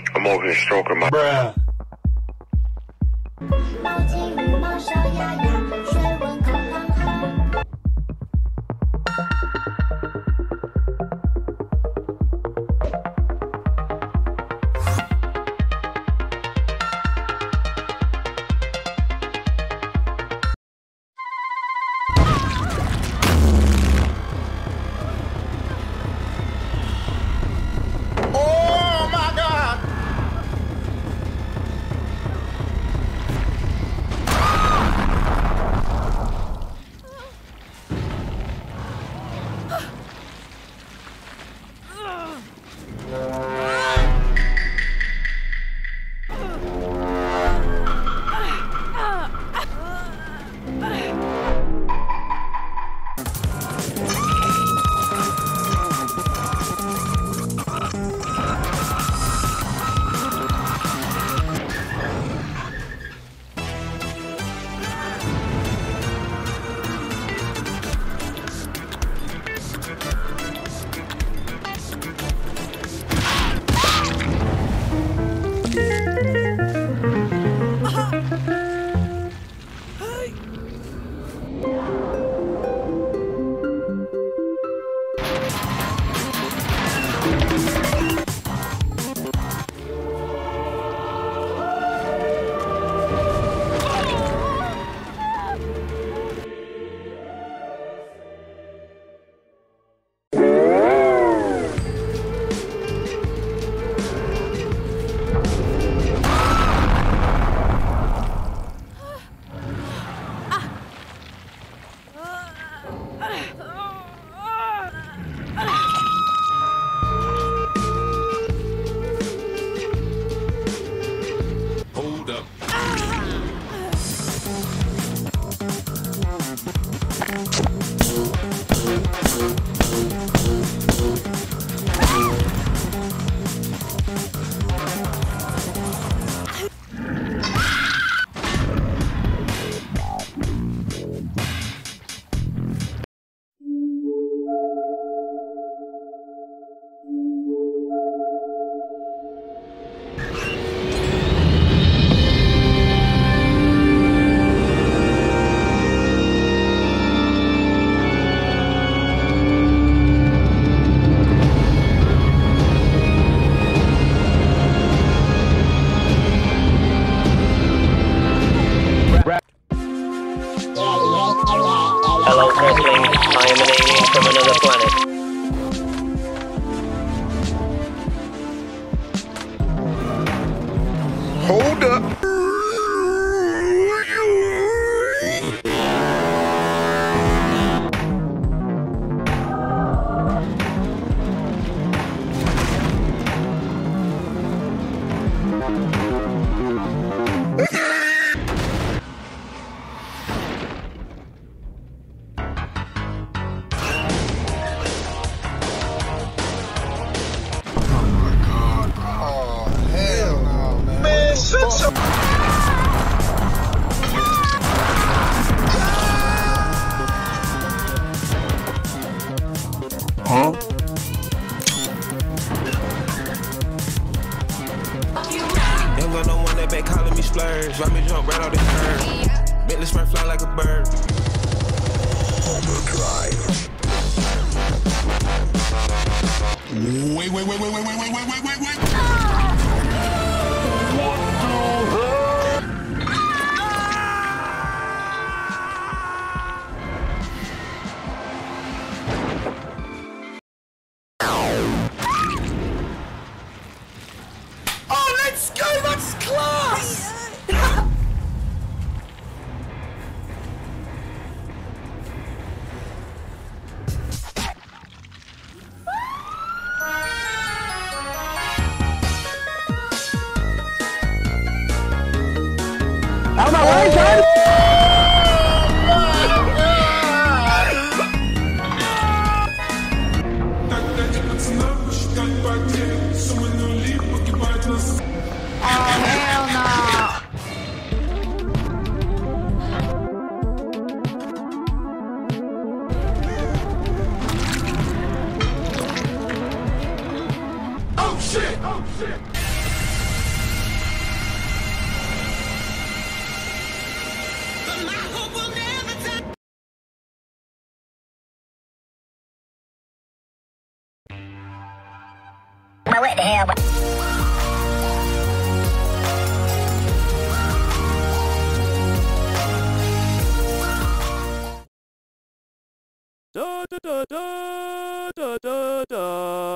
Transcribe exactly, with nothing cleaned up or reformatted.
I'm over here stroking my bruh. 毛巾羽毛烧呀呀，水温空空空。 Hello, Earthling. I am an alien from another planet. Hold up. Huh? Young gun don't want that back calling me splurge. Watch me jump right off the curb. Make the spread fly like a bird. Overdrive. Wait, wait, wait, wait, wait, wait, wait, wait, wait, wait, wait. Oh, let's go! That's class! Out of my way, son! Oh shit! Oh shit! throw it here. Da da da da da da da.